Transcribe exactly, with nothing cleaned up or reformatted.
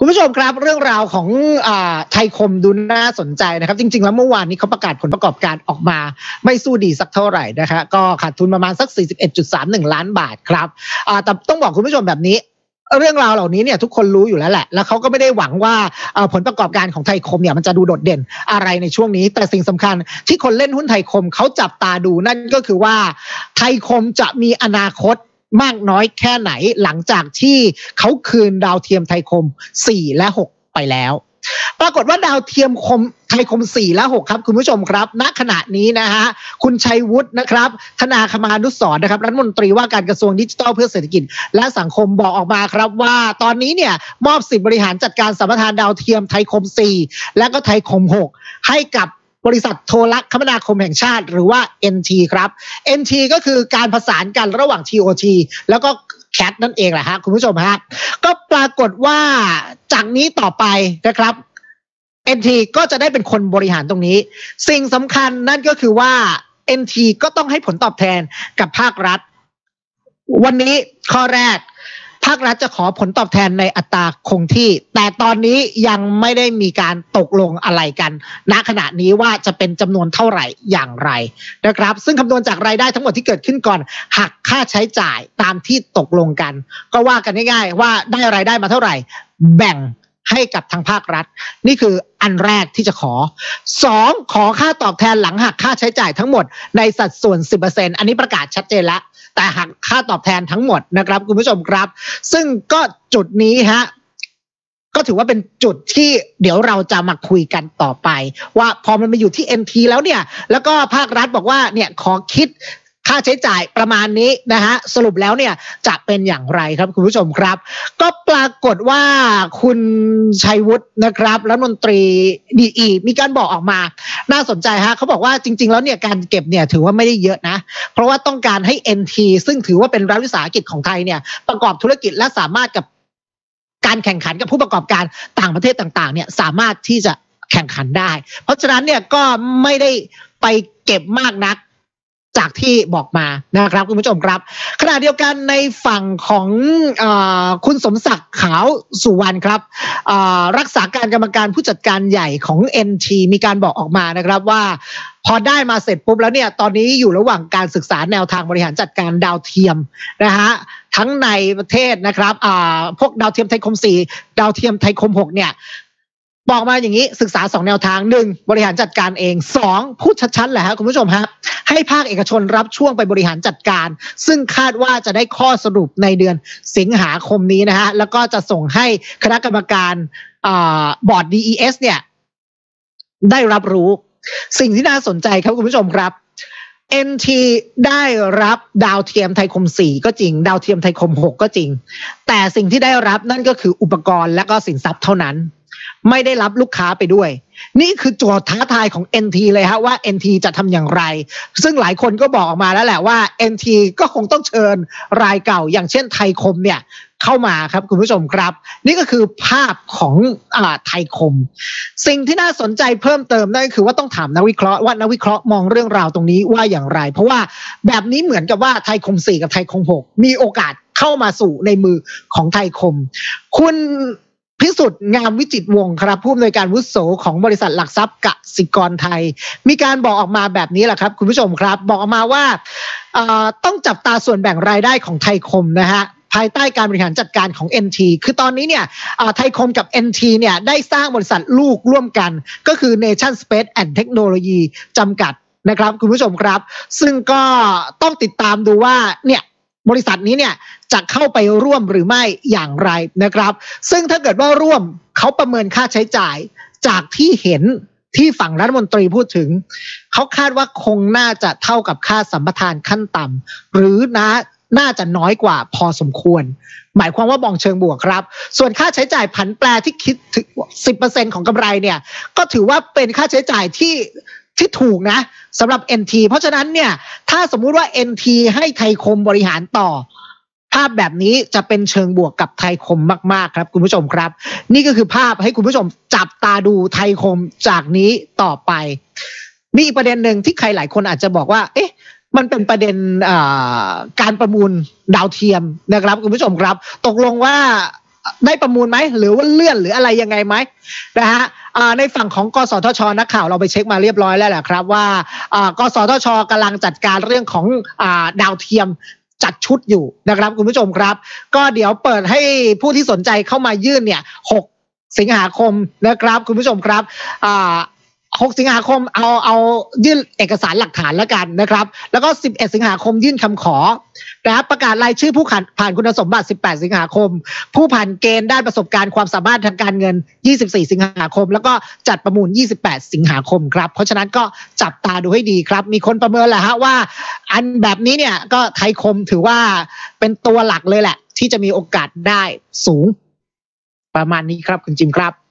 คุณผู้ชมครับเรื่องราวของอ่าไทยคมดูน่าสนใจนะครับจริงๆแล้วเมื่อวานนี้เขาประกาศผลประกอบการออกมาไม่สู้ดีสักเท่าไหร่นะคะก็ขาดทุนประมาณสัก สี่สิบเอ็ดจุดสามหนึ่ง ล้านบาทครับอ่าแต่ต้องบอกคุณผู้ชมแบบนี้เรื่องราวเหล่านี้เนี่ยทุกคนรู้อยู่แล้วแหละแล้วเขาก็ไม่ได้หวังว่าผลประกอบการของไทยคมเนี่ยมันจะดูโดดเด่นอะไรในช่วงนี้แต่สิ่งสำคัญที่คนเล่นหุ้นไทยคมเขาจับตาดูนั่นก็คือว่าไทยคมจะมีอนาคตมากน้อยแค่ไหนหลังจากที่เขาคืนดาวเทียมไทยคมสี่และหกไปแล้วปรากฏว่าดาวเทียมคมไทยคมสี่และหกครับคุณผู้ชมครับณขณะนี้นะฮะคุณชัยวุฒินะครับธนาคมานุสรณ์นะครับรัฐมนตรีว่าการกระทรวงดิจิทัลเพื่อเศรษฐกิจและสังคมบอกออกมาครับว่าตอนนี้เนี่ยมอบสิทธิบริหารจัดการสัมปทานดาวเทียมไทยคมสี่และก็ไทยคมหกให้กับบริษัทโทรคมนาคมแห่งชาติหรือว่า เอ็น ที ครับ เอ็น ที ก็คือการผสานกันระหว่าง ที โอ ที แล้วก็แคทนั่นเองแหละฮะคุณผู้ชมฮะก็ปรากฏว่าจากนี้ต่อไปนะครับ เอ็น ที ก็จะได้เป็นคนบริหารตรงนี้สิ่งสำคัญนั่นก็คือว่า เอ็น ที ก็ต้องให้ผลตอบแทนกับภาครัฐวันนี้ข้อแรกภาครัฐจะขอผลตอบแทนในอัตราคงที่แต่ตอนนี้ยังไม่ได้มีการตกลงอะไรกันณขณะนี้ว่าจะเป็นจำนวนเท่าไหร่อย่างไรนะครับซึ่งคำนวณจากรายได้ทั้งหมดที่เกิดขึ้นก่อนหักค่าใช้จ่ายตามที่ตกลงกันก็ว่ากันง่ายๆว่าได้รายได้มาเท่าไหร่แบ่งให้กับทางภาครัฐนี่คืออันแรกที่จะขอสองขอค่าตอบแทนหลังหักค่าใช้จ่ายทั้งหมดในสัดส่วน สิบเปอร์เซ็นต์ อันนี้ประกาศชัดเจนแล้วแต่หักค่าตอบแทนทั้งหมดนะครับคุณผู้ชมครับซึ่งก็จุดนี้ฮะก็ถือว่าเป็นจุดที่เดี๋ยวเราจะมาคุยกันต่อไปว่าพอมันมาอยู่ที่ เอ็น ที แล้วเนี่ยแล้วก็ภาครัฐบอกว่าเนี่ยขอคิดค่าใช้จ่ายประมาณนี้นะฮะสรุปแล้วเนี่ยจะเป็นอย่างไรครับคุณผู้ชมครับก็ปรากฏว่าคุณชัยวุฒินะครับรัฐมนตรีดีอีมีการบอกออกมาน่าสนใจฮะเขาบอกว่าจริงๆแล้วเนี่ยการเก็บเนี่ยถือว่าไม่ได้เยอะนะเพราะว่าต้องการให้ เอ็น ที ซึ่งถือว่าเป็นรัฐวิสาหกิจของไทยเนี่ยประกอบธุรกิจและสามารถกับการแข่งขันกับผู้ประกอบการต่างประเทศต่างๆเนี่ยสามารถที่จะแข่งขันได้เพราะฉะนั้นเนี่ยก็ไม่ได้ไปเก็บมากนักจากที่บอกมานะครับคุณผู้ชมครับขณะเดียวกันในฝั่งของเอ่อคุณสมศักดิ์ขาวสุวรรณครับเอ่อรักษาการกรรมการผู้จัดการใหญ่ของ เอ็น ที มีการบอกออกมานะครับว่าพอได้มาเสร็จปุ๊บแล้วเนี่ยตอนนี้อยู่ระหว่างการศึกษาแนวทางบริหารจัดการดาวเทียมนะฮะทั้งในประเทศนะครับอ่าพวกดาวเทียมไทยคมสี่ดาวเทียมไทยคมหกเนี่ยบอกมาอย่างนี้ศึกษาสองแนวทางหนึ่งบริหารจัดการเองสองพูดชัดๆแหละครับคุณผู้ชมฮะให้ภาคเอกชนรับช่วงไปบริหารจัดการซึ่งคาดว่าจะได้ข้อสรุปในเดือนสิงหาคมนี้นะฮะแล้วก็จะส่งให้คณะกรรมการบอร์ด ดี อี เอส เนี่ยได้รับรู้สิ่งที่น่าสนใจครับคุณผู้ชมครับ เอ็น ที ได้รับดาวเทียมไทยคมสี่ก็จริงดาวเทียมไทยคมหกก็จริงแต่สิ่งที่ได้รับนั่นก็คืออุปกรณ์และก็สินทรัพย์เท่านั้นไม่ได้รับลูกค้าไปด้วยนี่คือโจทย์ท้าทายของ เอ็น ที เลยฮะว่า เอ็น ที จะทำอย่างไรซึ่งหลายคนก็บอกออกมาแล้วแหละว่า เอ็น ที ก็คงต้องเชิญรายเก่าอย่างเช่นไทยคมเนี่ยเข้ามาครับคุณผู้ชมครับนี่ก็คือภาพของอ่าไทยคมสิ่งที่น่าสนใจเพิ่มเติมนั่นก็คือว่าต้องถามนักวิเคราะห์ว่านักวิเคราะห์มองเรื่องราวตรงนี้ว่าอย่างไรเพราะว่าแบบนี้เหมือนกับว่าไทยคมสี่กับไทยคมหกมีโอกาสเข้ามาสู่ในมือของไทยคมคุณพิสุทธิ์งามวิจิตรวงศ์ครับผู้อำนวยการวุโสของบริษัทหลักทรัพย์กสิกรไทยมีการบอกออกมาแบบนี้แหละครับคุณผู้ชมครับบอกออกมาว่าต้องจับตาส่วนแบ่งรายได้ของไทยคมนะฮะภายใต้การบริหารจัดการของ เอ็น ที คือตอนนี้เนี่ยไทยคมกับ เอ็น ที เนี่ยได้สร้างบริษัทลูกร่วมกันก็คือ Nation Space and Technology จำกัดนะครับคุณผู้ชมครับซึ่งก็ต้องติดตามดูว่าเนี่ยบริษัทนี้เนี่ยจะเข้าไปร่วมหรือไม่อย่างไรนะครับซึ่งถ้าเกิดว่าร่วมเขาประเมินค่าใช้จ่ายจากที่เห็นที่ฝั่งรัฐมนตรีพูดถึงเขาคาดว่าคงน่าจะเท่ากับค่าสัมปทานขั้นต่ำหรือนะน่าจะน้อยกว่าพอสมควรหมายความว่ามองเชิงบวกครับส่วนค่าใช้จ่ายผันแปรที่คิดถึง สิบเปอร์เซ็นต์ ของกำไรเนี่ยก็ถือว่าเป็นค่าใช้จ่ายที่ที่ถูกนะสำหรับ เอ็น ที เพราะฉะนั้นเนี่ยถ้าสมมุติว่า เอ็น ที ให้ไทยคมบริหารต่อภาพแบบนี้จะเป็นเชิงบวกกับไทยคมมากๆครับคุณผู้ชมครับนี่ก็คือภาพให้คุณผู้ชมจับตาดูไทยคมจากนี้ต่อไปมีอีกประเด็นหนึ่งที่ใครหลายคนอาจจะบอกว่าเอ๊ะมันเป็นประเด็นการประมูลดาวเทียมนะครับคุณผู้ชมครับตกลงว่าได้ประมูลไหมหรือว่าเลื่อนหรืออะไรยังไงไหมนะฮะในฝั่งของกสทช.นักข่าวเราไปเช็คมาเรียบร้อยแล้วแหละครับว่ากสทช.กำลังจัดการเรื่องของดาวเทียมจัดชุดอยู่นะครับคุณผู้ชมครับก็เดี๋ยวเปิดให้ผู้ที่สนใจเข้ามายื่นเนี่ยหกสิงหาคมนะครับคุณผู้ชมครับหกสิงหาคมเอาเอายื่นเอกสารหลักฐานแล้วกันนะครับแล้วก็สิบเอ็ดสิงหาคมยื่นคำขอนะครับประกาศรายชื่อผู้ผ่านคุณสมบัติสิบแปดสิงหาคมผู้ผ่านเกณฑ์ด้านประสบการณ์ความสามารถทางการเงินยี่สิบสี่สิงหาคมแล้วก็จัดประมูลยี่สิบแปดสิงหาคมครับเพราะฉะนั้นก็จับตาดูให้ดีครับมีคนประเมินแหละฮะว่าอันแบบนี้เนี่ยก็ไทยคมถือว่าเป็นตัวหลักเลยแหละที่จะมีโอกาสได้สูงประมาณนี้ครับคุณจิมครับ